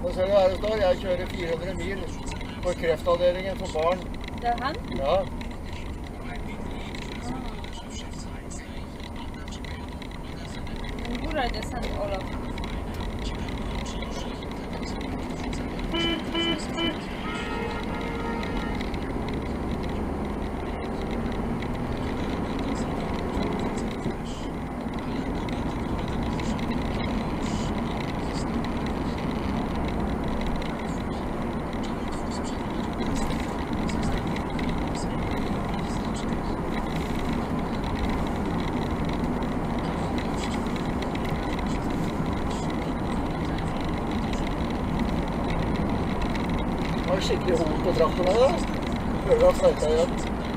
Og så er det står, jeg kjører 400 mil på kreftavdelingen for barn. Det er han? Ja. Hvor er det sendt, Olav? Det var skikkelig hol på traktorene da. Hører du fløyta igjen?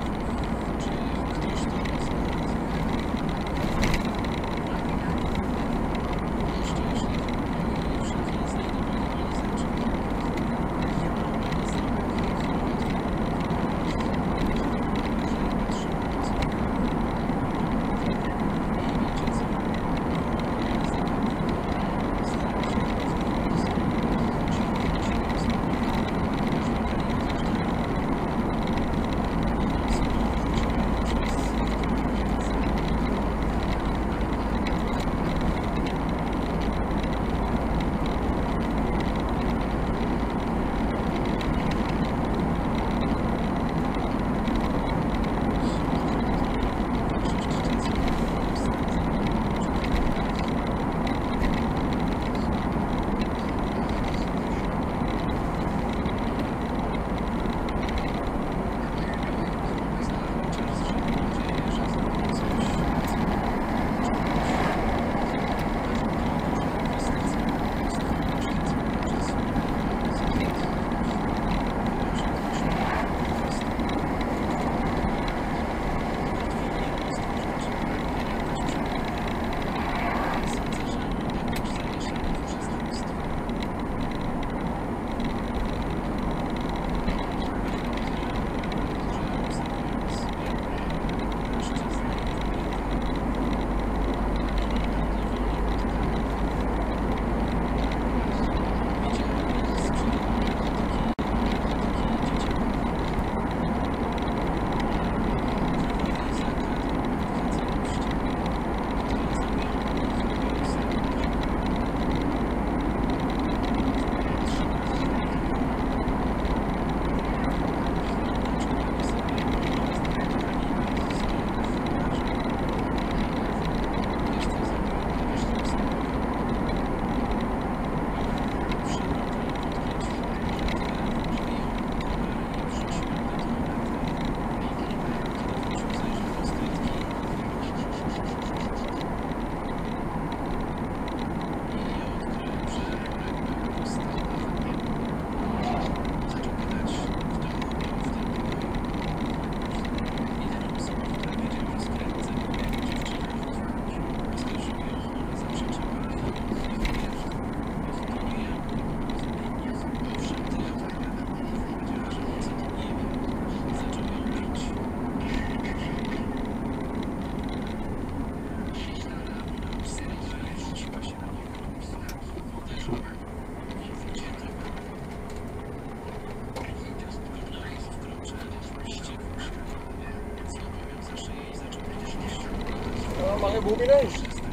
Mange bobiler.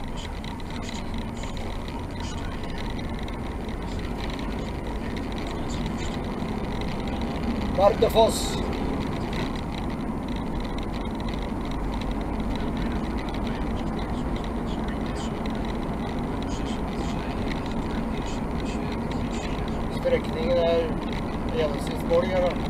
Bardufoss. Strekningen gjennomsnittsmålinger da.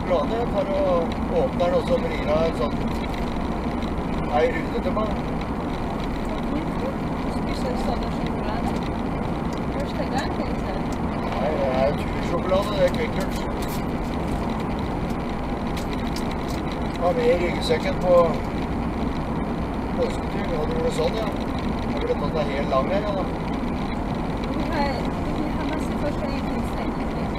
sjokolade for å åpne den, og så vrir av en sånn ei rute til meg. Spiser sånn sjokolade. Første gang, tenkte jeg. Nei, det er tursjokolade, det er Quick Lunch. Har med i ryggsekken på påsketur. Hadde du det sånn, ja? Jeg ville tatt deg helt lang her, ja da. Vi har masse forskjellige ting selv.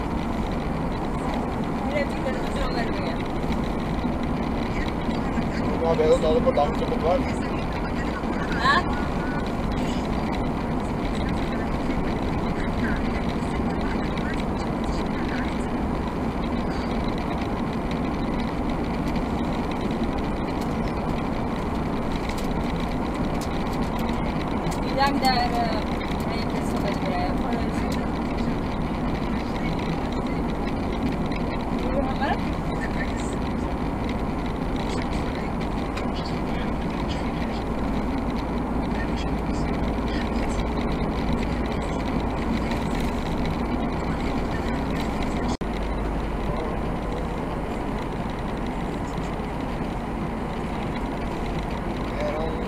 Jeg vet ikke hva det er mye. Det var bedre å ta det på langt som på tvert. Ja? I dag der er ikke så veldig bra. Jeg får en sånn. Vil du ha mer?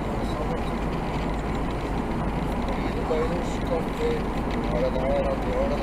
Har det der, at vi har det